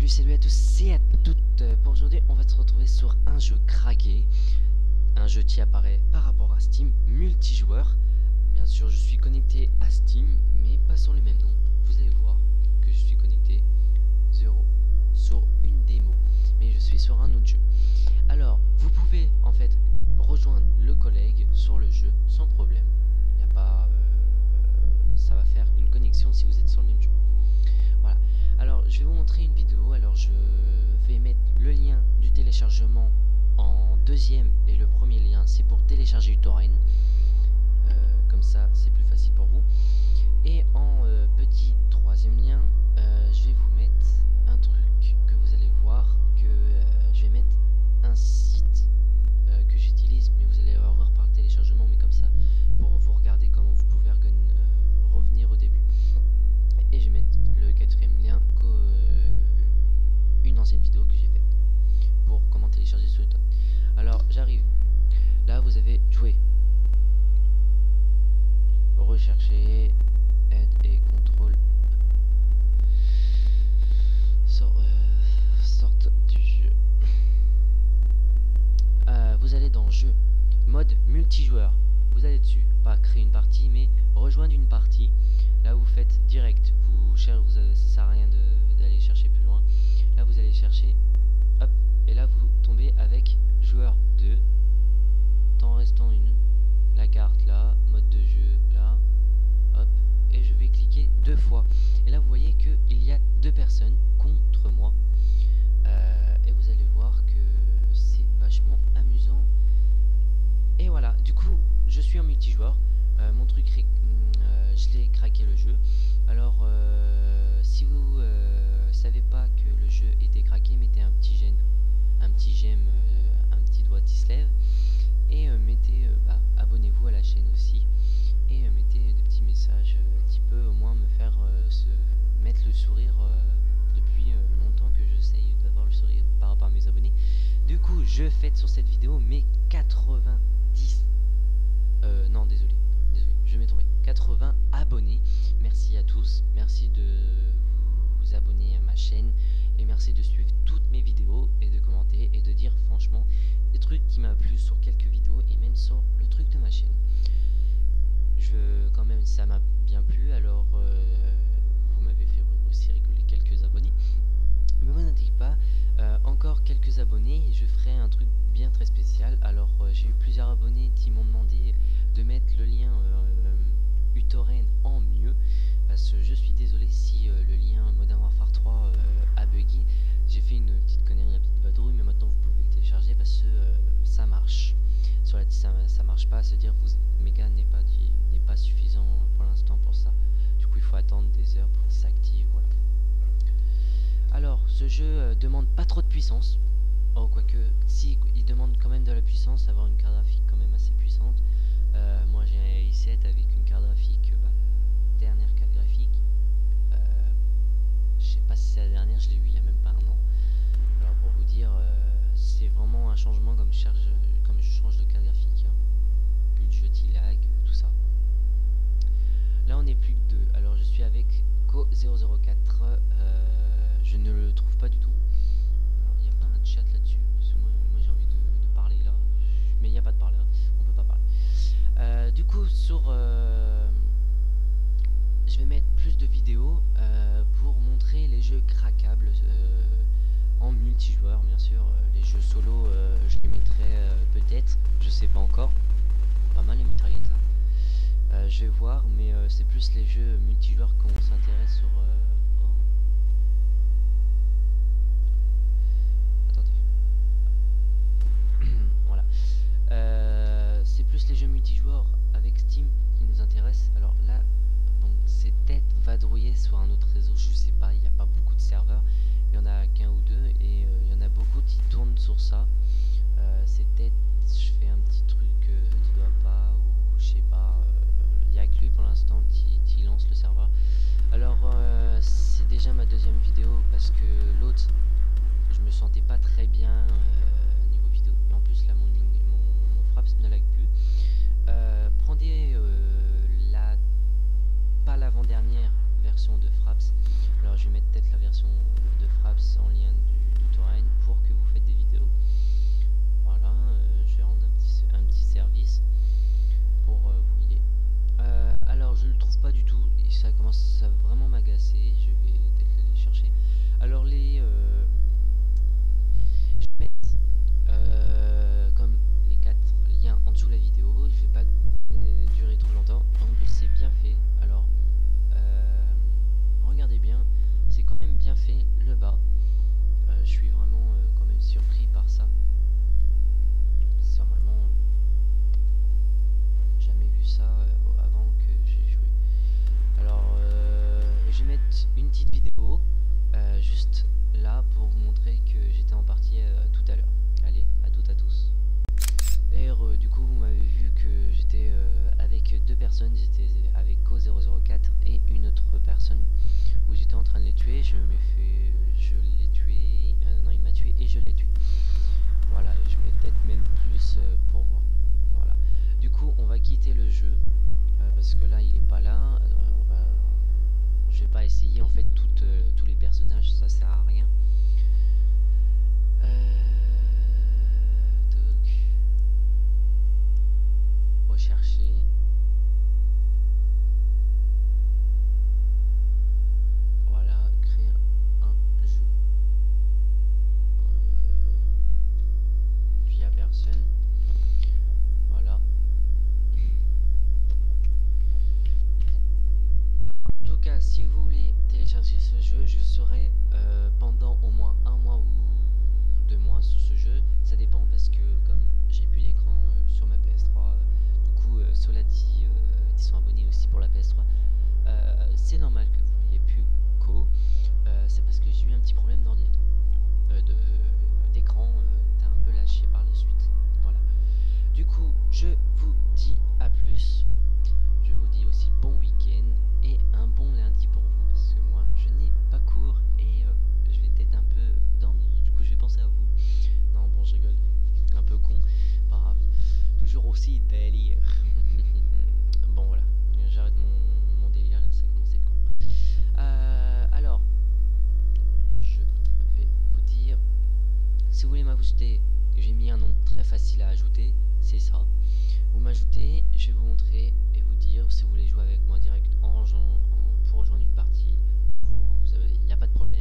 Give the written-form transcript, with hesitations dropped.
Salut à tous et à toutes. Pour aujourd'hui, on va se retrouver sur un jeu craqué, un jeu qui apparaît par rapport à Steam, multijoueur. Bien sûr, je suis connecté à Steam, mais pas sur le même nom. Vous allez voir que je suis connecté sur une démo, mais je suis sur un autre jeu. Alors, vous pouvez en fait rejoindre le collègue sur le jeu sans problème. Il n'y a pas, ça va faire une connexion si vous êtes sur le même jeu. Voilà. Alors, je vais vous montrer une vidéo. Alors, je vais mettre le lien du téléchargement en deuxième et le premier lien, c'est pour télécharger uTorrent. Comme ça, c'est plus facile pour vous. Et en petit troisième lien, je vais vous mettre un truc que vous allez voir que je vais mettre un site que j'utilise, mais vous allez voir par le téléchargement, mais comme ça, pour vous regarder comment vous pouvez revenir au début. Et je vais mettre le quatrième lien, une ancienne vidéo que j'ai faite pour comment télécharger sur uTorrent. Alors j'arrive, là vous avez joué, rechercher, aide et contrôle, sorte du jeu. Vous allez dans jeu, mode multijoueur, vous allez dessus, pas créer une partie mais rejoindre une partie. Là vous faites direct, ça sert à rien d'aller chercher plus loin. Là vous allez chercher, hop, et là vous tombez avec joueur 2, temps restant une, la carte là, mode de jeu là, hop, et je vais cliquer 2 fois. Et là vous voyez que il y a 2 personnes contre moi, et vous allez voir que c'est vachement amusant. Et voilà, du coup je suis en multijoueur. Mon truc, je l'ai craqué le jeu. Alors si vous savez pas que le jeu était craqué, mettez un petit j'aime, un petit doigt qui se lève, et mettez abonnez-vous à la chaîne aussi, et mettez des petits messages qui peut au moins me faire mettre le sourire. Depuis longtemps que j'essaye d'avoir le sourire par rapport à mes abonnés. Du coup je fête sur cette vidéo mes 90 non désolé, je m'ai trompé, 80 abonnés. Merci à tous, merci de vous abonner à ma chaîne, et merci de suivre toutes mes vidéos et de commenter et de dire franchement des trucs qui m'a plu sur quelques vidéos et même sur le truc de ma chaîne. Quand même ça m'a bien plu, alors vous m'avez fait aussi rigoler quelques abonnés. Mais vous n'inquiétez pas, encore quelques abonnés et je ferai un truc bien très spécial. Alors j'ai eu plusieurs abonnés qui m'ont demandé de mettre le lien uTorrent en mieux, parce que je suis désolé si le lien Modern Warfare 3 a bugué. J'ai fait une petite connerie, une petite vadrouille, mais maintenant vous pouvez le télécharger parce que ça marche. Sur ça marche pas, c'est-à-dire que Mega n'est pas suffisant pour l'instant pour ça. Du coup il faut attendre des heures pour qu'il s'active, voilà. Alors ce jeu demande pas trop de puissance. Oh, quoique si il demande quand même de la puissance, avoir une carte graphique quand même assez puissante. Moi j'ai un i7 avec une carte graphique, la dernière carte graphique, je sais pas si c'est la dernière, je l'ai eu il y a même pas un an. Alors pour vous dire, c'est vraiment un changement comme je change de carte graphique, hein. Plus de jeu qui lag, tout ça. Là on est plus que 2, alors je suis avec Co004, je ne le trouve pas du tout. Alors il n'y a pas un chat là-dessus, parce que moi j'ai envie de parler là, mais il n'y a pas de parler, on peut pas parler. Du coup je vais mettre plus de vidéos pour montrer les jeux craquables en multijoueur. Bien sûr, les jeux solo je les mettrai peut-être, je sais pas encore. Pas mal les mitraillettes, hein. Je vais voir, mais c'est plus les jeux multijoueurs qu'on s'intéresse sur attendez. Voilà. C'est plus les jeux multijoueurs avec Steam qui nous intéressent. Alors là, bon, c'est peut-être vadrouiller sur un autre réseau, je sais pas, il n'y a pas beaucoup de serveurs, il y en a qu'un ou deux, et il y en a beaucoup qui tournent sur ça. C'est peut-être, je fais un petit truc qui doit pas, ou je sais pas, il n'y a que lui pour l'instant qui lance le serveur. Alors c'est déjà ma deuxième vidéo, parce que l'autre, je me sentais pas très bien niveau vidéo, et en plus là mon Fraps ne lag plus. Prenez pas l'avant-dernière version de Fraps. Alors je vais mettre peut-être la version de Fraps en lien du torrent pour que vous faites des vidéos. Voilà, je vais rendre un petit service pour vous voyez. Alors je le trouve pas du tout et ça commence à vraiment m'agacer. Je vais peut-être aller chercher. Alors je vais mettre comme les 4 liens en dessous de la vidéo. Je vais pas durer trop longtemps. En plus c'est bien fait. Alors regardez bien, c'est quand même bien fait le bas. Je suis vraiment quand même surpris par ça. C'est normalement jamais vu ça avant que j'ai joué. Alors je vais mettre une petite vidéo juste là pour vous montrer que j'étais en partie tout à l'heure. Allez, à toutes à tous. Et du coup vous m'avez vu que j'étais avec deux personnes, j'étais avec Co004 et une autre personne où j'étais en train de les tuer. Je l'ai tué, non il m'a tué et je l'ai tué. Voilà, je vais peut-être même plus pour voir. Voilà. Du coup on va quitter le jeu parce que là il est pas là. Je vais pas essayer en fait tous les personnages, ça sert à rien. Rechercher. Voilà, créer un jeu. Via personne. Voilà. En tout cas, si vous voulez télécharger ce jeu, je serai pendant au moins un mois ou 2 mois sur ce jeu. Ça dépend parce que comme j'ai plus d'écran sur ma PS3, du coup ceux-là qui sont abonnés aussi pour la PS3, c'est normal que vous n'ayez plus Co. C'est parce que j'ai eu un petit problème d'ordinateur, d'écran, t'as un peu lâché par la suite. Voilà. Du coup, je vous dis à plus. Je vous dis aussi bon week-end et un bon lundi pour vous parce que moi je n'ai pas cours et je vais peut-être un peu dormir. Du coup, je vais penser à vous. Non, bon, je rigole. Un peu con. Pas grave. Toujours aussi délire. Bon, voilà. J'arrête mon délire là, ça commence à être con. Alors, je vais vous dire. Si vous voulez m'ajouter, j'ai mis un nom très facile à ajouter. C'est ça. Vous m'ajoutez, je vais vous montrer et vous dire si vous voulez jouer avec moi direct pour rejoindre une partie. Il n'y a pas de problème.